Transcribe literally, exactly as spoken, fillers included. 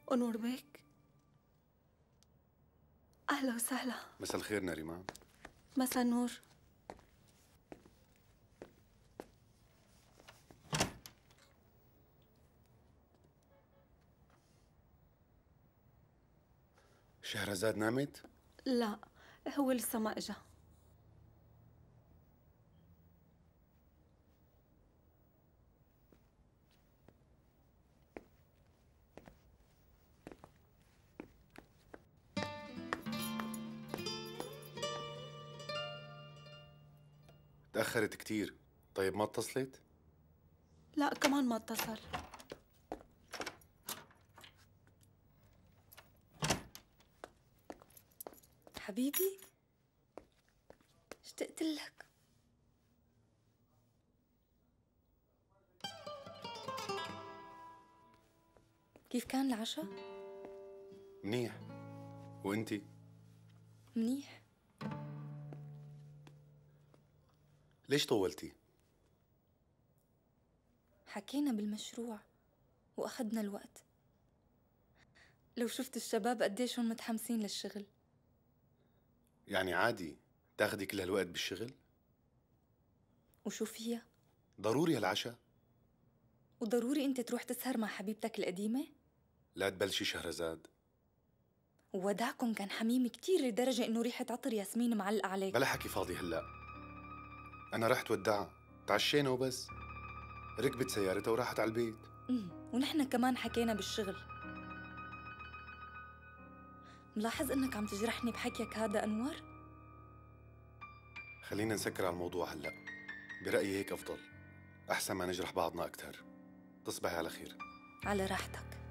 ونور بيك. أهلا وسهلا. مساء الخير نريمان. مساء النور. شهرزاد نامت؟ لا، هو لسه ما اجا. تأخرت كتير. طيب ما اتصلت؟ لا كمان ما اتصل. حبيبي اشتقت لك. كيف كان العشاء؟ منيح. وانتي؟ منيح. ليش طولتي؟ حكينا بالمشروع وأخذنا الوقت. لو شفت الشباب قديشهم متحمسين للشغل. يعني عادي تاخدي كل هالوقت بالشغل؟ وشو فيها؟ ضروري هالعشاء؟ وضروري انت تروح تسهر مع حبيبتك القديمة؟ لا تبلشي شهرزاد. ووداعكم كان حميم كتير لدرجة انه ريحة عطر ياسمين معلقة عليك. بلا حكي فاضي هلأ. أنا رحت ودعها، تعشينا وبس. ركبت سيارتها وراحت على البيت. امم ونحن كمان حكينا بالشغل. ملاحظ انك عم تجرحني بحكيك هذا أنور؟ خلينا نسكر على الموضوع هلأ. برأيي هيك أفضل. أحسن ما نجرح بعضنا أكثر. تصبحي على خير. على راحتك.